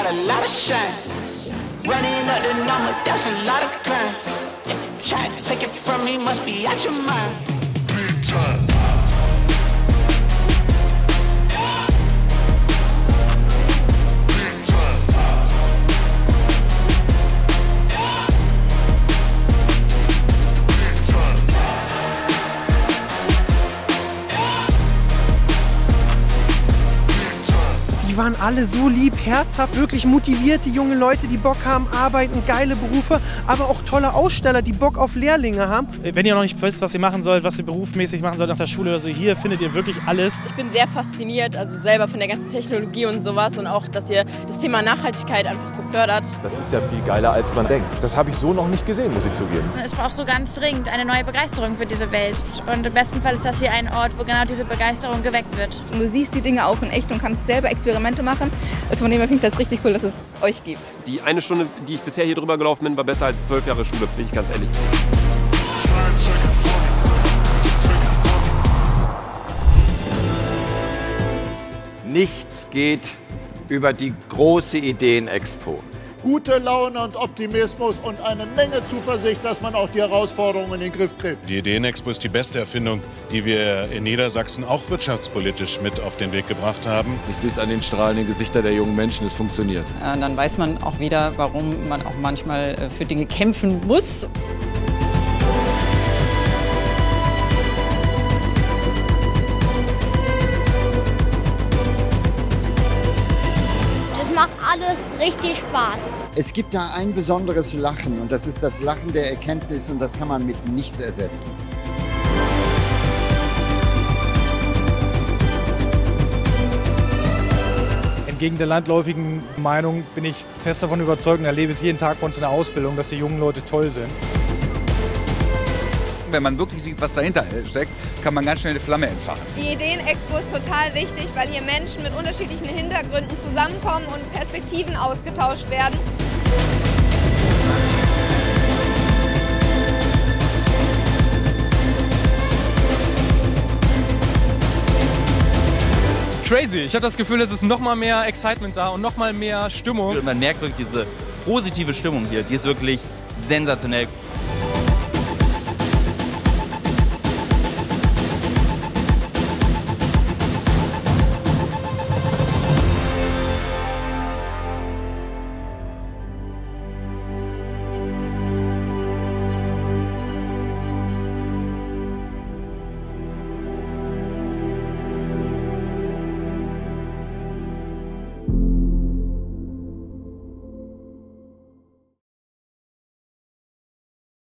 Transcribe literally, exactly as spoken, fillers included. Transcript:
got a lot of shine. Running up the number, that's a lot of crime. Try to take it from me, must be out your mind. Big time. Die waren alle so lieb, herzhaft, wirklich motivierte junge Leute, die Bock haben, arbeiten, geile Berufe, aber auch tolle Aussteller, die Bock auf Lehrlinge haben. Wenn ihr noch nicht wisst, was ihr machen sollt, was ihr berufsmäßig machen sollt nach der Schule oder so, hier findet ihr wirklich alles. Ich bin sehr fasziniert, also selber von der ganzen Technologie und sowas und auch, dass ihr das Thema Nachhaltigkeit einfach so fördert. Das ist ja viel geiler, als man denkt. Das habe ich so noch nicht gesehen, muss ich zugeben. Es braucht so ganz dringend eine neue Begeisterung für diese Welt. Und im besten Fall ist das hier ein Ort, wo genau diese Begeisterung geweckt wird. Und du siehst die Dinge auch in echt und kannst selber Experimente machen. Also von dem her finde ich das richtig cool, dass es euch gibt. Die eine Stunde, die ich bisher hier drüber gelaufen bin, war besser als zwölf Jahre Schule, bin ich ganz ehrlich. Nichts geht über die große Ideen-Expo. Gute Laune und Optimismus und eine Menge Zuversicht, dass man auch die Herausforderungen in den Griff kriegt. Die Ideen-Expo ist die beste Erfindung, die wir in Niedersachsen auch wirtschaftspolitisch mit auf den Weg gebracht haben. Ich sehe es an den strahlenden Gesichtern der jungen Menschen, es funktioniert. Äh, dann weiß man auch wieder, warum man auch manchmal äh, für Dinge kämpfen muss. Macht alles richtig Spaß. Es gibt da ein besonderes Lachen und das ist das Lachen der Erkenntnis und das kann man mit nichts ersetzen. Entgegen der landläufigen Meinung bin ich fest davon überzeugt und erlebe es jeden Tag bei uns in der Ausbildung, dass die jungen Leute toll sind. Wenn man wirklich sieht, was dahinter steckt, kann man ganz schnell eine Flamme entfachen. Die Ideen-Expo ist total wichtig, weil hier Menschen mit unterschiedlichen Hintergründen zusammenkommen und Perspektiven ausgetauscht werden. Crazy. Ich habe das Gefühl, es ist noch mal mehr Excitement da und noch mal mehr Stimmung. Man merkt wirklich diese positive Stimmung hier, die ist wirklich sensationell.